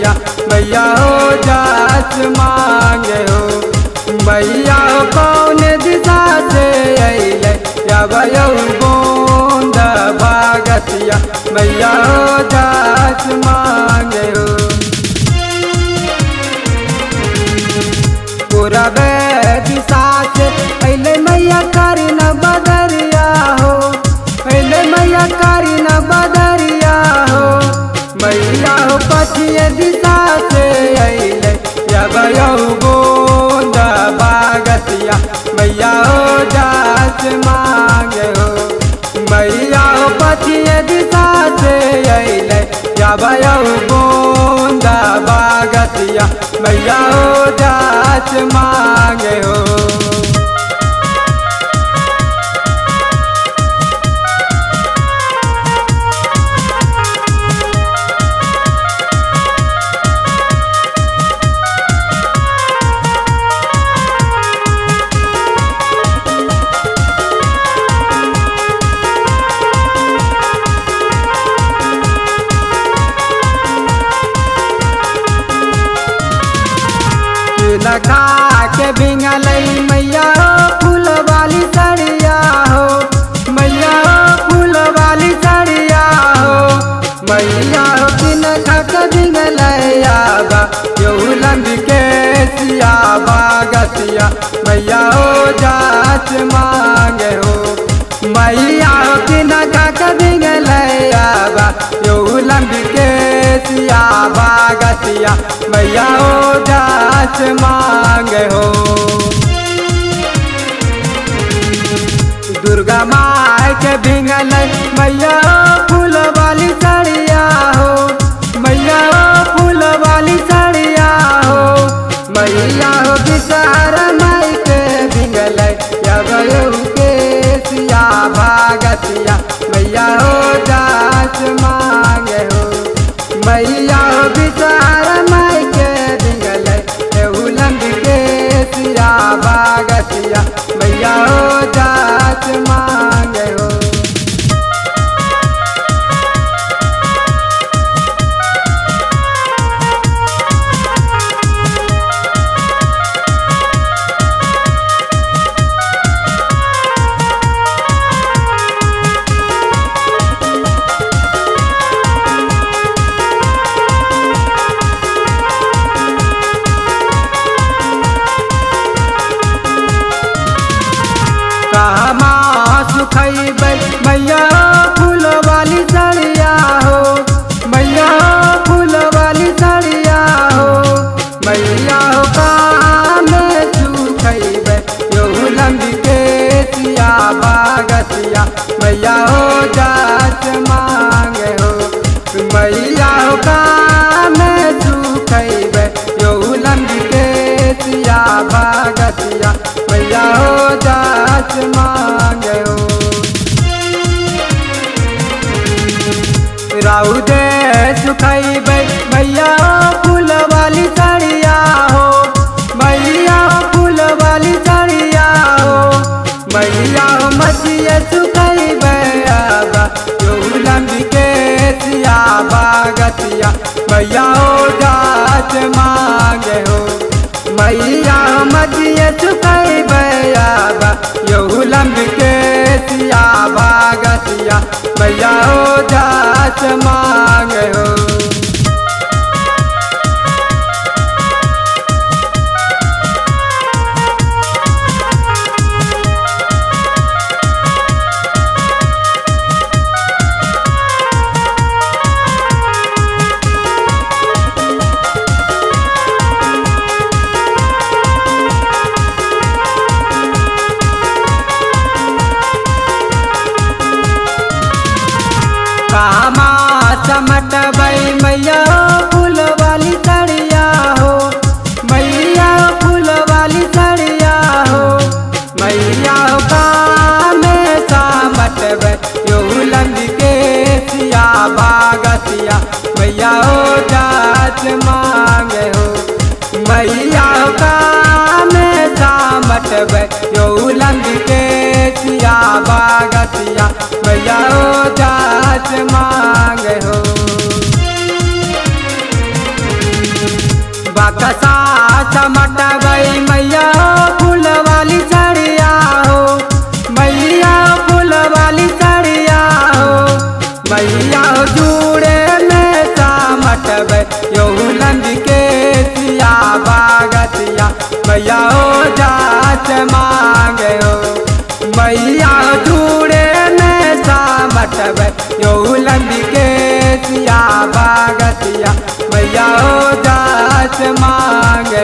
बागतिया मैया हो जाच मांगे हो। मैया हो कौन दिशा से अइले जब गोंद बागतिया मैया हो जाच मांगे हो। पूरब दिशा से अइले मैया करी न बदरिया हो, अइले मैया करी न बदरिया हो। मैया हो पछिए दिशा से अइले जब गोंद बागतिया मैया हो जाच मांगे हो। मैया हो पछिए दिशा से अइले जब गोंद बागतिया मैया हो जाच मांगे हो। लखा के बिंगल मैया हो फूल वाली सड़िया हो, मैया हो फूल वाली सड़िया हो। मैया हो बिन खक बिंगल आबा यो लंबी के सिया बागतिया मैया हो जाच मांगे हो। मैया हो बिन खक बिंगल आबा यो लंबी के सिया बागतिया मैया हो जाच मांगे हो। दुर्गा माई के बिंगल मैया हो फूल वाली सड़िया हो, मैया हो फूल वाली सड़िया हो। मैया हो विषहर माई के बिंगल के सिया बागतिया मैया हो जाच मांगे हो। मैया हो विषहर माई के बिंगल के सिया बागतिया मैया हो जाच मांगे हो। कहमा सुखैबै मैया फूल वाली सड़िया हो, मैया फूल वाली सड़िया हो। मैया हो काम सुखैबै यो लंबी के सिया बागतिया मैया हो जाच मांगे हो। मैया हो काम सुखैबै यो लंबी के सिया बागतिया मैया हो जाच मांगे हो। राहु दे सुखैबै मैया फूल वाली सड़िया हो, मैया फूल वाली सड़िया हो। मैया हो मछिए सुखैबै आबा यो लंबी के सिया बागतिया मैया हो जाच मांगे हो। मैया हो मछिए सुखैबै आबा यो लंबी के सिया बागतिया मैया हो जाच मांगे हो। कामा चमटबै मैया फूल वाली सड़िया हो, मैया फूल वाली सड़िया हो। मैया काम चमटबै यो लंबी के सिया बागतिया मैया हो जाच मांगे हो। मैया काम चमटबै यो लंबी के सिया बागतिया मैया हो जाच मांगे हो। बकसा चमटबई मैया फूल वाली साड़िया हो, मैया फूल वाली साड़िया हो, मैया जुड़े में चमटबई यहू लंबी के सिया बागतिया मैया हो जाच मांगे हो, मैया जुड़े में चमटबई यहू लंबी के सिया बागतिया मैया हो जाच मांगे